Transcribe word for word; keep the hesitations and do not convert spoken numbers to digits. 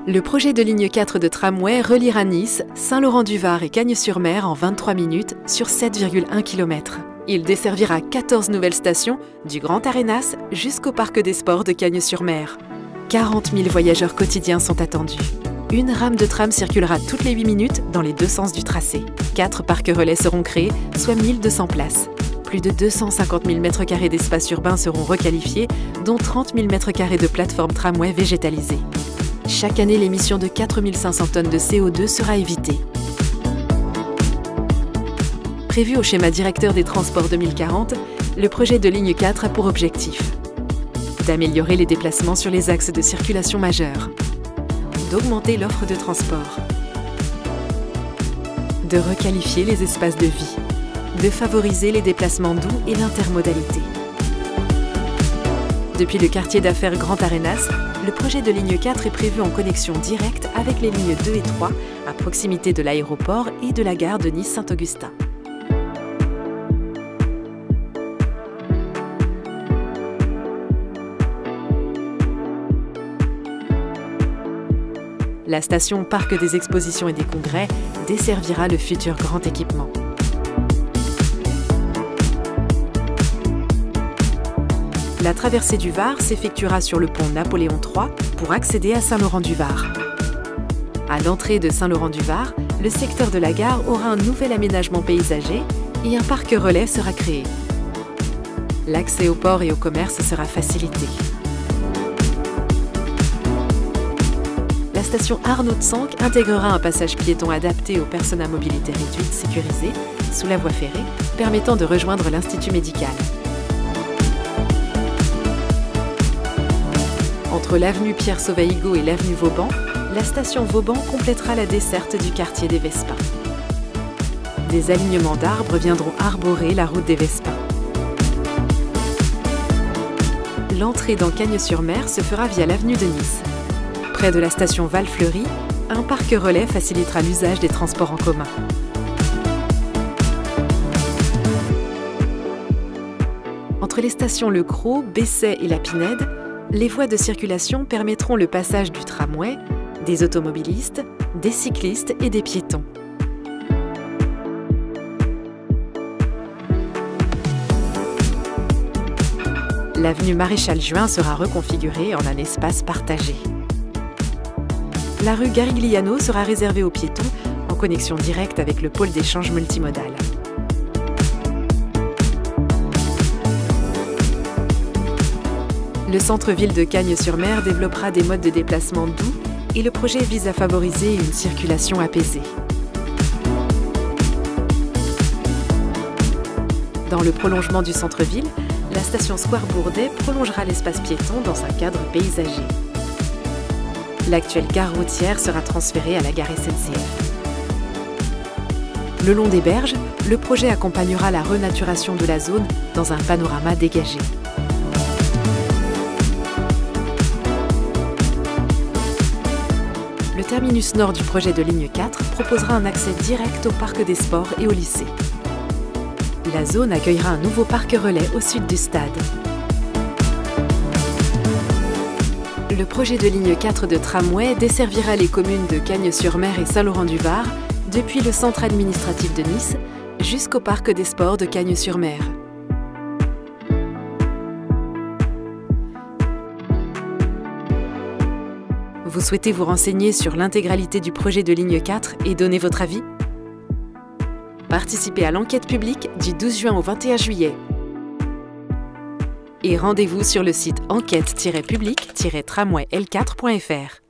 Le projet de ligne quatre de tramway reliera Nice, Saint-Laurent-du-Var et Cagnes-sur-Mer en vingt-trois minutes sur sept virgule un kilomètres. Il desservira quatorze nouvelles stations, du Grand Arénas jusqu'au Parc des Sports de Cagnes-sur-Mer. quarante mille voyageurs quotidiens sont attendus. Une rame de tram circulera toutes les huit minutes dans les deux sens du tracé. Quatre parcs relais seront créés, soit mille deux cents places. Plus de deux cent cinquante mille mètres carrés d'espace urbain seront requalifiés, dont trente mille mètres carrés de plateformes tramway végétalisées. Chaque année, l'émission de quatre mille cinq cents tonnes de C O deux sera évitée. Prévu au schéma directeur des transports deux mille quarante, le projet de ligne quatre a pour objectif d'améliorer les déplacements sur les axes de circulation majeurs, d'augmenter l'offre de transport, de requalifier les espaces de vie, de favoriser les déplacements doux et l'intermodalité. Depuis le quartier d'affaires Grand Arénas, le projet de ligne quatre est prévu en connexion directe avec les lignes deux et trois, à proximité de l'aéroport et de la gare de Nice-Saint-Augustin. La station Parc des Expositions et des Congrès desservira le futur grand équipement. La traversée du Var s'effectuera sur le pont Napoléon trois pour accéder à Saint-Laurent-du-Var. À l'entrée de Saint-Laurent-du-Var, le secteur de la gare aura un nouvel aménagement paysager et un parc relais sera créé. L'accès au port et au commerce sera facilité. La station Arnaud de Sanques intégrera un passage piéton adapté aux personnes à mobilité réduite sécurisé sous la voie ferrée, permettant de rejoindre l'Institut médical. Entre l'avenue Pierre-Sauvaïgo et l'avenue Vauban, la station Vauban complétera la desserte du quartier des Vespins. Des alignements d'arbres viendront arborer la route des Vespins. L'entrée dans Cagnes-sur-Mer se fera via l'avenue de Nice. Près de la station Val-Fleury, un parc relais facilitera l'usage des transports en commun. Entre les stations Le Cros, Bessay et La Pinède, les voies de circulation permettront le passage du tramway, des automobilistes, des cyclistes et des piétons. L'avenue Maréchal Juin sera reconfigurée en un espace partagé. La rue Garigliano sera réservée aux piétons en connexion directe avec le pôle d'échange multimodal. Le centre-ville de Cagnes-sur-Mer développera des modes de déplacement doux et le projet vise à favoriser une circulation apaisée. Dans le prolongement du centre-ville, la station Square Bourdet prolongera l'espace piéton dans un cadre paysager. L'actuelle gare routière sera transférée à la gare S N C F. Le long des berges, le projet accompagnera la renaturation de la zone dans un panorama dégagé. Le terminus nord du projet de ligne quatre proposera un accès direct au Parc des Sports et au lycée. La zone accueillera un nouveau parc relais au sud du stade. Le projet de ligne quatre de tramway desservira les communes de Cagnes-sur-Mer et Saint-Laurent-du-Var depuis le centre administratif de Nice jusqu'au Parc des Sports de Cagnes-sur-Mer. Vous souhaitez vous renseigner sur l'intégralité du projet de ligne quatre et donner votre avis? Participez à l'enquête publique du douze juin au vingt et un juillet. Et rendez-vous sur le site enquête tiret public tiret tramway L quatre point F R.